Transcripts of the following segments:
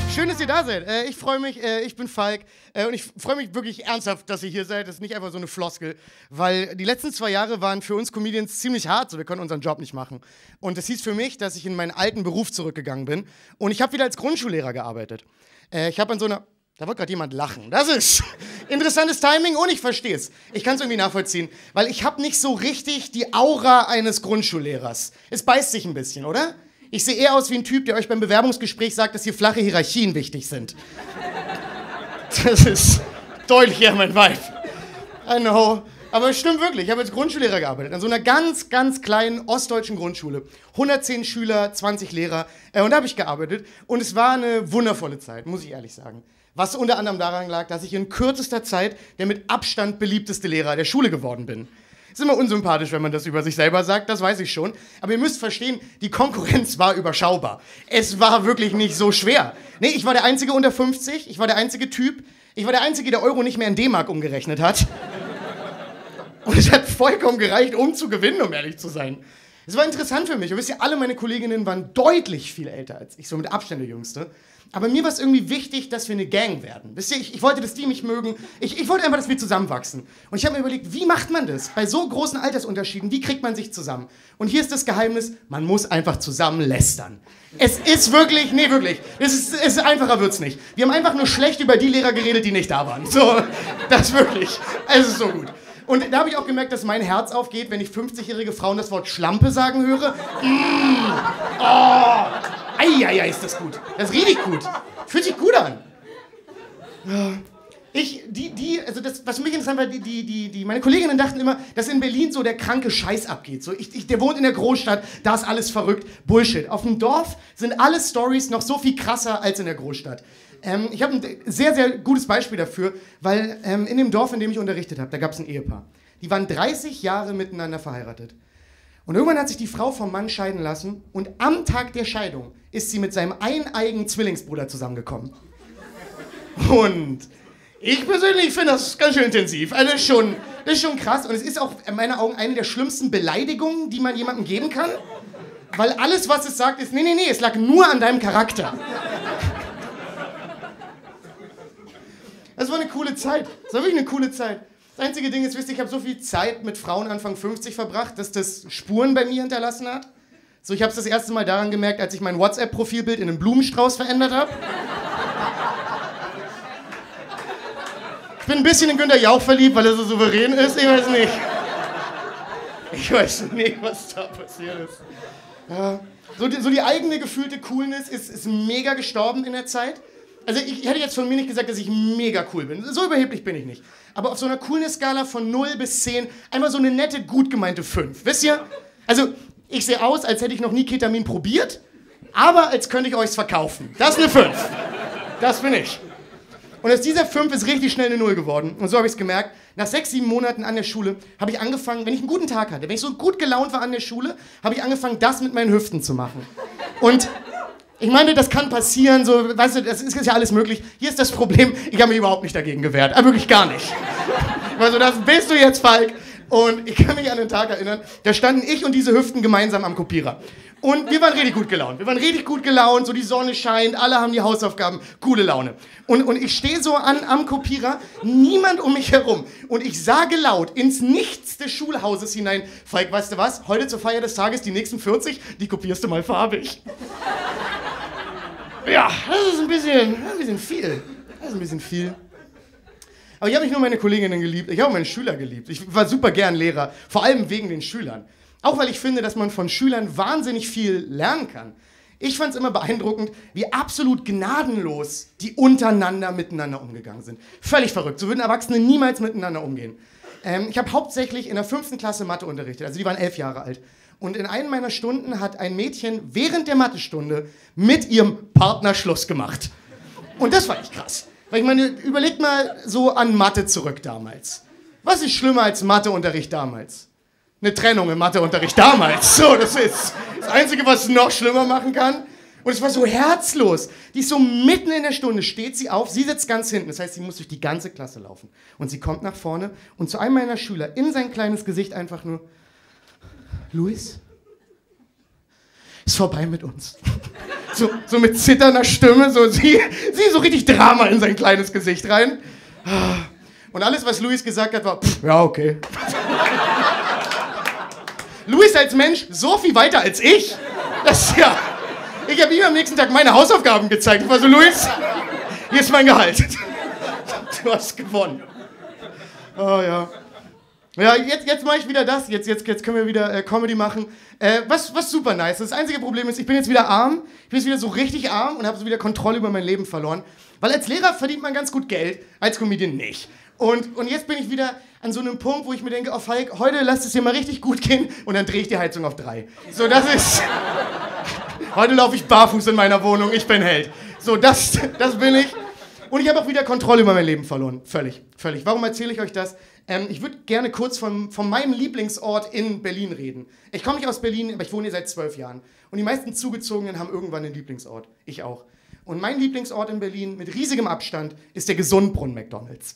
Schön, dass ihr da seid. Ich freue mich, ich bin Falk und ich freue mich wirklich ernsthaft, dass ihr hier seid. Das ist nicht einfach so eine Floskel, weil die letzten 2 Jahre waren für uns Comedians ziemlich hart, so wir konnten unseren Job nicht machen. Und das hieß für mich, dass ich in meinen alten Beruf zurückgegangen bin und ich habe wieder als Grundschullehrer gearbeitet. Ich habe an so einer... Da wird gerade jemand lachen. Das ist interessantes Timing und ich verstehe es. Ich kann es irgendwie nachvollziehen, weil ich habe nicht so richtig die Aura eines Grundschullehrers. Es beißt sich ein bisschen, oder? Ich sehe eher aus wie ein Typ, der euch beim Bewerbungsgespräch sagt, dass hier flache Hierarchien wichtig sind. Das ist deutlich eher mein Vibe. I know. Aber es stimmt wirklich. Ich habe als Grundschullehrer gearbeitet. An so einer ganz, ganz kleinen ostdeutschen Grundschule. 110 Schüler, 20 Lehrer. Und da habe ich gearbeitet. Und es war eine wundervolle Zeit, muss ich ehrlich sagen. Was unter anderem daran lag, dass ich in kürzester Zeit der mit Abstand beliebteste Lehrer der Schule geworden bin. Ist immer unsympathisch, wenn man das über sich selber sagt, das weiß ich schon. Aber ihr müsst verstehen, die Konkurrenz war überschaubar. Es war wirklich nicht so schwer. Nee, ich war der Einzige unter 50, ich war der einzige Typ, ich war der Einzige, der Euro nicht mehr in D-Mark umgerechnet hat. Und es hat vollkommen gereicht, um zu gewinnen, um ehrlich zu sein. Es war interessant für mich. Und wisst ihr, alle meine Kolleginnen waren deutlich viel älter als ich, so mit Abstand der Jüngste. Aber mir war es irgendwie wichtig, dass wir eine Gang werden. Wisst ihr, ich wollte, dass die mich mögen. Ich wollte einfach, dass wir zusammenwachsen. Und ich habe mir überlegt, wie macht man das? Bei so großen Altersunterschieden, wie kriegt man sich zusammen? Und hier ist das Geheimnis, man muss einfach zusammen lästern. Es ist wirklich, nee wirklich, es ist einfacher wird's nicht. Wir haben einfach nur schlecht über die Lehrer geredet, die nicht da waren. So, das wirklich, es ist so gut. Und da habe ich auch gemerkt, dass mein Herz aufgeht, wenn ich 50-jährige Frauen das Wort Schlampe sagen höre. Oh, eieiei, ist das gut. Das ist richtig gut. Fühlt sich gut an. Was mich interessant war, meine Kolleginnen dachten immer, dass in Berlin so der kranke Scheiß abgeht. So, der wohnt in der Großstadt, da ist alles verrückt. Bullshit. Auf dem Dorf sind alle Storys noch so viel krasser als in der Großstadt. Ich habe ein sehr, sehr gutes Beispiel dafür, weil in dem Dorf, in dem ich unterrichtet habe, da gab es ein Ehepaar. Die waren 30 Jahre miteinander verheiratet. Und irgendwann hat sich die Frau vom Mann scheiden lassen und am Tag der Scheidung ist sie mit seinem eineigen Zwillingsbruder zusammengekommen. Und ich persönlich finde das ganz schön intensiv. Also das ist schon krass und es ist auch in meinen Augen eine der schlimmsten Beleidigungen, die man jemandem geben kann. Weil alles, was es sagt, ist, nee, es lag nur an deinem Charakter. Das war eine coole Zeit. Das war wirklich eine coole Zeit. Das einzige Ding ist, wisst ihr, ich habe so viel Zeit mit Frauen Anfang 50 verbracht, dass das Spuren bei mir hinterlassen hat. So, ich habe es das erste Mal daran gemerkt, als ich mein WhatsApp-Profilbild in einen Blumenstrauß verändert habe. Ich bin ein bisschen in Günther Jauch verliebt, weil er so souverän ist. Ich weiß nicht. Ich weiß nicht, was da passiert ist. Ja. So die eigene gefühlte Coolness ist mega gestorben in der Zeit. Also ich hätte jetzt von mir nicht gesagt, dass ich mega cool bin. So überheblich bin ich nicht. Aber auf so einer Coolness-Skala von 0 bis 10 einfach so eine nette, gut gemeinte 5. Wisst ihr? Also ich sehe aus, als hätte ich noch nie Ketamin probiert, aber als könnte ich euch's verkaufen. Das ist eine 5. Das bin ich. Und aus dieser 5 ist richtig schnell eine 0 geworden. Und so habe ich es gemerkt. Nach 6, 7 Monaten an der Schule habe ich angefangen, wenn ich einen guten Tag hatte, wenn ich so gut gelaunt war an der Schule, habe ich angefangen, das mit meinen Hüften zu machen. Und ich meine, das kann passieren, so, weißt du, das ist ja alles möglich. Hier ist das Problem, ich habe mich überhaupt nicht dagegen gewehrt. Aber wirklich gar nicht. Also das bist du jetzt, Falk. Und ich kann mich an den Tag erinnern, da standen ich und diese Hüften gemeinsam am Kopierer. Und wir waren richtig gut gelaunt. Wir waren richtig gut gelaunt, so die Sonne scheint, alle haben die Hausaufgaben, coole Laune. Und ich stehe so am Kopierer, niemand um mich herum. Und ich sage laut ins Nichts des Schulhauses hinein, Falk, weißt du was, heute zur Feier des Tages, die nächsten 40, die kopierst du mal farbig. Ja, das ist ein bisschen viel. Das ist ein bisschen viel. Aber ich habe nicht nur meine Kolleginnen geliebt, ich habe auch meine Schüler geliebt. Ich war super gern Lehrer, vor allem wegen den Schülern. Auch weil ich finde, dass man von Schülern wahnsinnig viel lernen kann. Ich fand es immer beeindruckend, wie absolut gnadenlos die untereinander miteinander umgegangen sind. Völlig verrückt, so würden Erwachsene niemals miteinander umgehen. Ich habe hauptsächlich in der 5. Klasse Mathe unterrichtet, also die waren 11 Jahre alt. Und in einer meiner Stunden hat ein Mädchen während der Mathestunde mit ihrem Partner Schluss gemacht. Und das war echt krass. Weil ich meine, überlegt mal so an Mathe zurück damals. Was ist schlimmer als Matheunterricht damals? Eine Trennung im Matheunterricht damals. So, das ist das Einzige, was es noch schlimmer machen kann. Und es war so herzlos. Die ist so mitten in der Stunde, steht sie auf, sie sitzt ganz hinten. Das heißt, sie muss durch die ganze Klasse laufen. Und sie kommt nach vorne und zu einem meiner Schüler in sein kleines Gesicht einfach nur: Luis, ist vorbei mit uns. so mit zitternder Stimme, so sie so richtig Drama in sein kleines Gesicht rein. Und alles, was Luis gesagt hat, war, ja, okay. Luis als Mensch so viel weiter als ich. Das, ja. Ich habe ihm am nächsten Tag meine Hausaufgaben gezeigt. Ich war so, Luis, hier ist mein Gehalt. Du hast gewonnen. Oh ja. Ja, jetzt mache ich wieder das. Jetzt können wir wieder Comedy machen. Was super nice ist. Das einzige Problem ist, ich bin jetzt wieder arm. Ich bin jetzt wieder so richtig arm und habe so wieder Kontrolle über mein Leben verloren. Weil als Lehrer verdient man ganz gut Geld, als Comedian nicht. Und jetzt bin ich wieder an so einem Punkt, wo ich mir denke, oh Falk, heute lasst es dir mal richtig gut gehen und dann drehe ich die Heizung auf 3. So, das ist... Heute laufe ich barfuß in meiner Wohnung, ich bin Held. So, das bin ich. Und ich habe auch wieder Kontrolle über mein Leben verloren. Völlig. Warum erzähle ich euch das? Ich würde gerne kurz von meinem Lieblingsort in Berlin reden. Ich komme nicht aus Berlin, aber ich wohne hier seit 12 Jahren. Und die meisten Zugezogenen haben irgendwann einen Lieblingsort. Ich auch. Und mein Lieblingsort in Berlin mit riesigem Abstand ist der Gesundbrunnen McDonald's.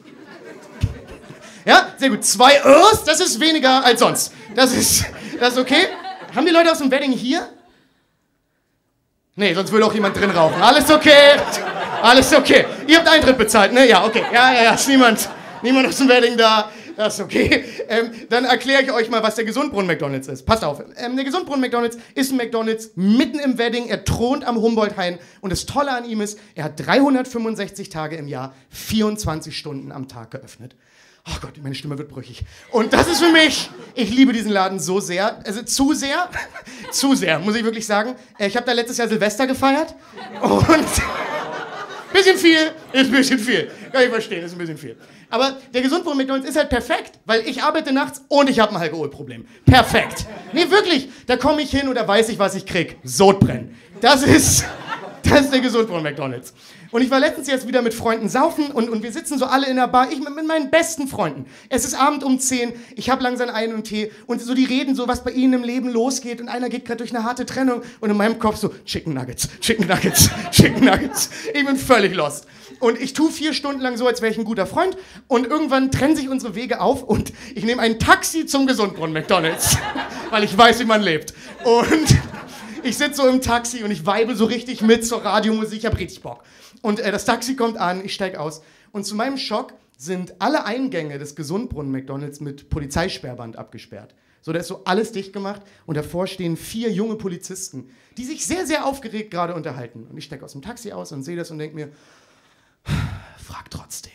Ja, sehr gut. 2 Örs, das ist weniger als sonst. Das ist okay. Haben die Leute aus dem Wedding hier? Nee, sonst würde auch jemand drin rauchen. Alles okay. Alles okay. Ihr habt Eintritt bezahlt, ne? Ja, okay. Ja, ist niemand aus dem Wedding da. Das ist okay. Dann erkläre ich euch mal, was der Gesundbrunnen McDonald's ist. Passt auf. Der Gesundbrunnen McDonald's ist ein McDonald's mitten im Wedding. Er thront am Humboldt-Hain. Und das Tolle an ihm ist, er hat 365 Tage im Jahr, 24 Stunden am Tag geöffnet. Oh Gott, meine Stimme wird brüchig. Und das ist für mich, ich liebe diesen Laden so sehr. Also zu sehr, muss ich wirklich sagen. Ich habe da letztes Jahr Silvester gefeiert. Und bisschen viel, ist ein bisschen viel. Kann ich verstehen, ist ein bisschen viel. Aber der Gesundbrunnen McDonald's ist halt perfekt, weil ich arbeite nachts und ich habe ein Alkoholproblem. Perfekt. Nee, wirklich. Da komme ich hin und da weiß ich, was ich krieg. Sodbrennen. Das ist der Gesundbrunnen McDonald's. Und ich war letztens jetzt wieder mit Freunden saufen und wir sitzen so alle in der Bar, ich mit meinen besten Freunden. Es ist Abend um 10, ich habe langsam einen und Tee und so die reden so, was bei ihnen im Leben losgeht und einer geht gerade durch eine harte Trennung und in meinem Kopf so, Chicken Nuggets. Ich bin völlig lost. Und ich tue 4 Stunden lang so, als wäre ich ein guter Freund und irgendwann trennen sich unsere Wege auf und ich nehme ein Taxi zum Gesundbrunnen McDonald's, weil ich weiß, wie man lebt. Und ich sitze so im Taxi und ich weibe so richtig mit zur Radiomusik, ich habe richtig Bock. Und das Taxi kommt an, ich steige aus. Und zu meinem Schock sind alle Eingänge des Gesundbrunnen McDonald's mit Polizeisperrband abgesperrt. So, da ist so alles dicht gemacht und davor stehen 4 junge Polizisten, die sich sehr, sehr aufgeregt gerade unterhalten. Und ich steige aus dem Taxi aus und sehe das und denke mir, frag trotzdem.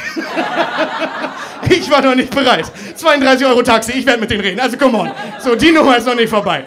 Ich war noch nicht bereit. 32 € Taxi, ich werde mit denen reden. Also come on. So, die Nummer ist noch nicht vorbei.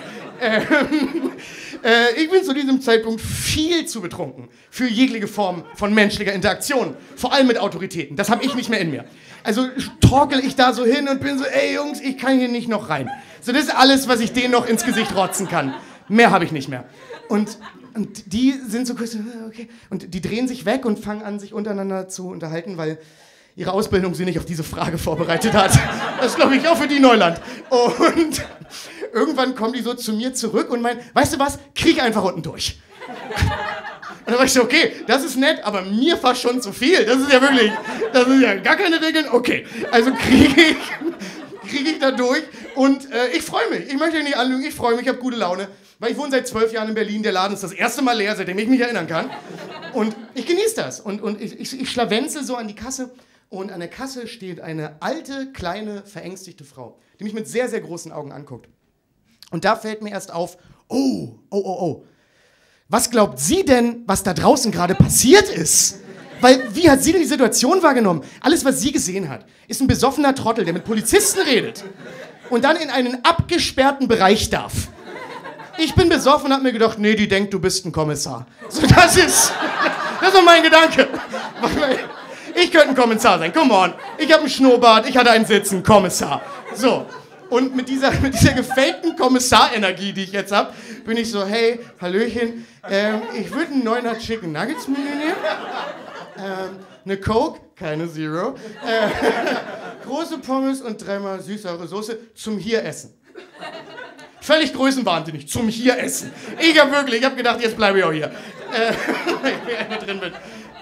Ich bin zu diesem Zeitpunkt viel zu betrunken für jegliche Form von menschlicher Interaktion. Vor allem mit Autoritäten. Das habe ich nicht mehr in mir. Also torkel ich da so hin und bin so, ey Jungs, ich kann hier nicht noch rein. So, das ist alles, was ich denen noch ins Gesicht rotzen kann. Mehr habe ich nicht mehr. Und die sind so kurz, okay. Und die drehen sich weg und fangen an, sich untereinander zu unterhalten, weil ihre Ausbildung sie nicht auf diese Frage vorbereitet hat. Das ist, glaube ich, auch für die Neuland. Und irgendwann kommen die so zu mir zurück und meinen, weißt du was, krieg einfach unten durch. Und dann war ich so, okay, das ist nett, aber mir fast schon zu viel. Das ist ja gar keine Regeln. Okay, also kriege ich da durch und ich freue mich. Ich möchte nicht anlügen, ich freue mich, ich habe gute Laune. Weil ich wohne seit 12 Jahren in Berlin, der Laden ist das erste Mal leer, seitdem ich mich erinnern kann. Und ich genieße das. Und ich schlawenzel so an die Kasse. Und an der Kasse steht eine alte, kleine, verängstigte Frau, die mich mit sehr, sehr großen Augen anguckt. Und da fällt mir erst auf, oh. Was glaubt sie denn, was da draußen gerade passiert ist? Weil, wie hat sie denn die Situation wahrgenommen? Alles, was sie gesehen hat, ist ein besoffener Trottel, der mit Polizisten redet und dann in einen abgesperrten Bereich darf. Ich bin besoffen und hab mir gedacht, nee, die denkt, du bist ein Kommissar. So, das ist mein Gedanke. Ich könnte ein Kommissar sein, come on. Ich habe einen Schnurrbart, ich hatte einen Sitzen, Kommissar. So, und mit dieser gefakten Kommissarenergie, die ich jetzt habe, bin ich so, hey, Hallöchen, ich würde einen 9er Chicken Nuggets Menü nehmen. Eine Coke, keine Zero. Große Pommes und 3-mal süßere Soße zum Hier-Essen. Völlig größenwahnsinnig, zum Hier-Essen. Ich habe gedacht, jetzt bleibe ich auch hier. Wenn ich drin bin.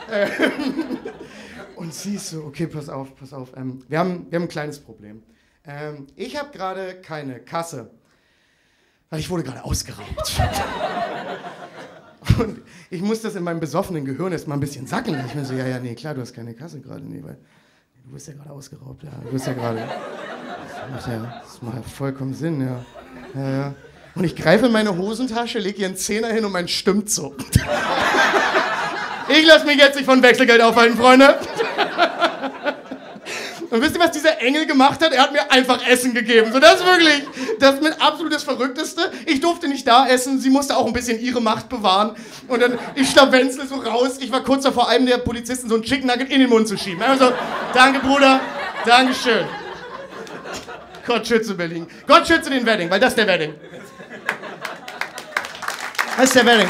Und sie ist so, okay, pass auf. Wir haben ein kleines Problem. Ich habe gerade keine Kasse, weil ich wurde gerade ausgeraubt. Und ich muss das in meinem besoffenen Gehirn erst mal ein bisschen sacken lassen. Ich mir so, ja, nee, klar, du hast keine Kasse gerade. Nee, weil du bist ja gerade ausgeraubt, ja. Du bist ja gerade... Das macht vollkommen Sinn, ja. Und ich greife in meine Hosentasche, lege hier einen Zehner hin und mein stimmt so. Ich lasse mich jetzt nicht von Wechselgeld aufhalten, Freunde. Und wisst ihr, was dieser Engel gemacht hat? Er hat mir einfach Essen gegeben. So, das ist wirklich das mit absolut das Verrückteste. Ich durfte nicht da essen, sie musste auch ein bisschen ihre Macht bewahren. Und dann, ich schlawenzle so raus. Ich war kurz davor, einem der Polizisten so ein Chicken Nugget in den Mund zu schieben. Also, danke, Bruder, Dankeschön. Gott schütze Berlin. Gott schütze den Wedding, weil das ist der Wedding. Das ist der Wedding.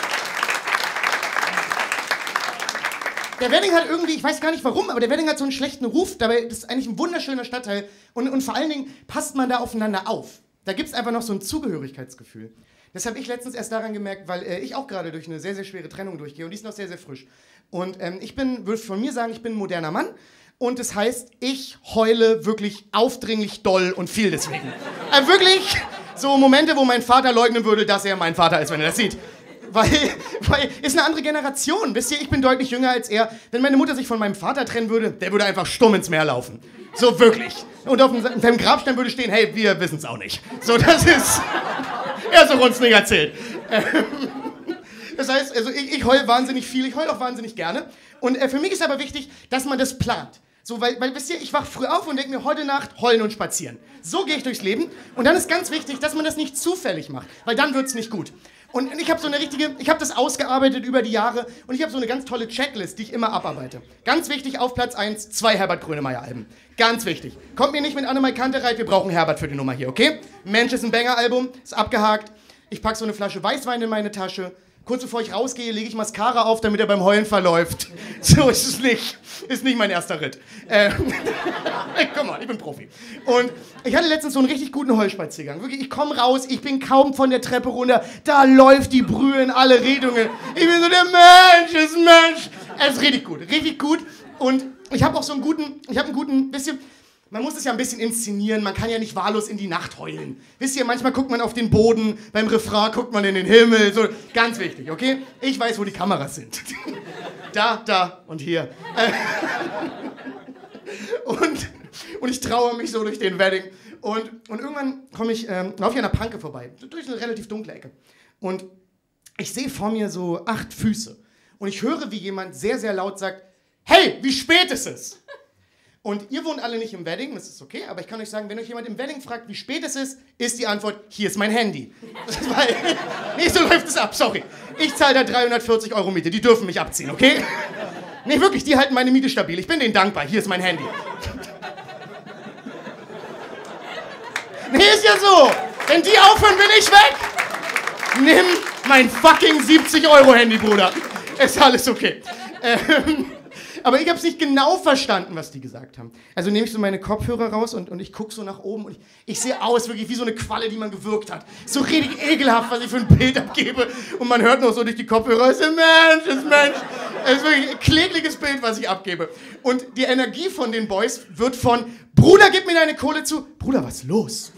Der Wedding hat irgendwie, ich weiß gar nicht warum, aber der Wedding hat so einen schlechten Ruf. Dabei ist es eigentlich ein wunderschöner Stadtteil. Und vor allen Dingen passt man da aufeinander auf. Da gibt es einfach noch so ein Zugehörigkeitsgefühl. Das habe ich letztens erst daran gemerkt, weil ich auch gerade durch eine sehr, sehr schwere Trennung durchgehe. Und die ist noch sehr, sehr frisch. Und würde von mir sagen, ich bin ein moderner Mann. Und das heißt, ich heule wirklich aufdringlich doll und viel deswegen. Wirklich so Momente, wo mein Vater leugnen würde, dass er mein Vater ist, wenn er das sieht. Weil ist eine andere Generation. Wisst ihr, ich bin deutlich jünger als er. Wenn meine Mutter sich von meinem Vater trennen würde, der würde einfach stumm ins Meer laufen. So wirklich. Und auf seinem Grabstein würde stehen, hey, wir wissen es auch nicht. So, das ist... Er hat uns nicht erzählt. Das heißt, also ich heule wahnsinnig viel, ich heule auch wahnsinnig gerne. Und für mich ist aber wichtig, dass man das plant. So, weil wisst ihr, ich wach früh auf und denke mir, heute Nacht heulen und spazieren. So gehe ich durchs Leben. Und dann ist ganz wichtig, dass man das nicht zufällig macht, weil dann wird es nicht gut. Und ich habe ich habe das ausgearbeitet über die Jahre und ich habe so eine ganz tolle Checklist, die ich immer abarbeite. Ganz wichtig, auf Platz 1, 2 Herbert Grönemeyer-Alben. Ganz wichtig. Kommt mir nicht mit Annemai Kantereit, wir brauchen Herbert für die Nummer hier, okay? Mensch ist ein Banger-Album, ist abgehakt. Ich packe so eine Flasche Weißwein in meine Tasche. Kurz bevor ich rausgehe, lege ich Mascara auf, damit er beim Heulen verläuft. So ist es nicht. Ist nicht mein erster Ritt. Komm mal, ich bin Profi. Und ich hatte letztens so einen richtig guten Heulspaziergang. Wirklich, ich komme raus, ich bin kaum von der Treppe runter. Da läuft die Brühe in alle Richtungen. Ich bin so, der Mensch ist Mensch. Es ist richtig gut, richtig gut. Und ich habe auch so einen guten, bisschen... Man muss es ja ein bisschen inszenieren, man kann ja nicht wahllos in die Nacht heulen. Wisst ihr, manchmal guckt man auf den Boden, beim Refrain guckt man in den Himmel, so, ganz wichtig, okay? Ich weiß, wo die Kameras sind. Da und hier. Und ich trauere mich so durch den Wedding. Und irgendwann laufe ich an einer Panke vorbei, durch eine relativ dunkle Ecke. Und ich sehe vor mir so 8 Füße. Und ich höre, wie jemand sehr, sehr laut sagt, hey, wie spät ist es? Und ihr wohnt alle nicht im Wedding, das ist okay, aber ich kann euch sagen, wenn euch jemand im Wedding fragt, wie spät es ist die Antwort, hier ist mein Handy. Nee, so läuft es ab, sorry. Ich zahle da 340 € Miete, die dürfen mich abziehen, okay? Nee, wirklich, die halten meine Miete stabil, ich bin denen dankbar, hier ist mein Handy. Nee, ist ja so, wenn die aufhören, bin ich weg. Nimm mein fucking 70 € Handy, Bruder. Ist alles okay. Aber ich habe es nicht genau verstanden, was die gesagt haben. Also nehme ich so meine Kopfhörer raus und ich gucke so nach oben und ich sehe aus wirklich wie so eine Qualle, die man gewürgt hat. So richtig ekelhaft, was ich für ein Bild abgebe. Und man hört noch so durch die Kopfhörer, es ist ein Mensch, es ist ein Mensch. Es ist wirklich ein klägliches Bild, was ich abgebe. Und die Energie von den Boys wird von, Bruder, gib mir deine Kohle zu, Bruder, was ist los?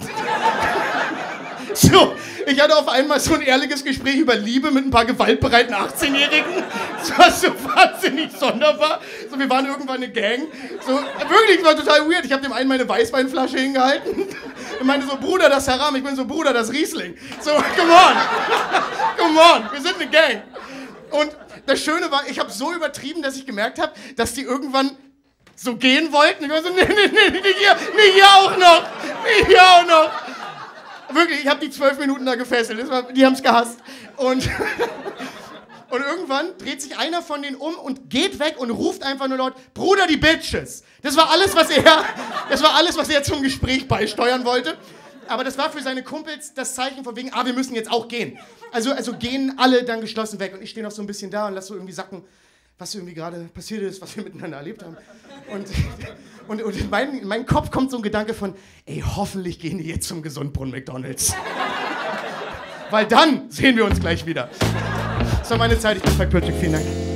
So, ich hatte auf einmal so ein ehrliches Gespräch über Liebe mit ein paar gewaltbereiten 18-Jährigen. Das war so wahnsinnig sonderbar. So, wir waren irgendwann eine Gang. So, wirklich, war total weird. Ich habe dem einen meine Weißweinflasche hingehalten. Er meinte so, Bruder, das ist Haram. Ich bin so, Bruder, das ist Riesling. So, come on. Come on, wir sind eine Gang. Und das Schöne war, ich habe so übertrieben, dass ich gemerkt habe, dass die irgendwann so gehen wollten. Ich war so, nee, nicht hier auch noch. Nicht hier auch noch. Wirklich, ich habe die 12 Minuten da gefesselt. Die haben es gehasst. Und irgendwann dreht sich einer von denen um und geht weg und ruft einfach nur laut, Bruder, die Bitches. Das war alles, was er zum Gespräch beisteuern wollte. Aber das war für seine Kumpels das Zeichen von wegen, wir müssen jetzt auch gehen. Also gehen alle dann geschlossen weg. Und ich stehe noch so ein bisschen da und lasse so irgendwie sacken, was irgendwie gerade passiert ist, was wir miteinander erlebt haben. Und in meinen Kopf kommt so ein Gedanke von, ey, hoffentlich gehen die jetzt zum Gesundbrunnen McDonald's. Weil dann sehen wir uns gleich wieder. Das war meine Zeit, ich bin Falk Pötschig, vielen Dank.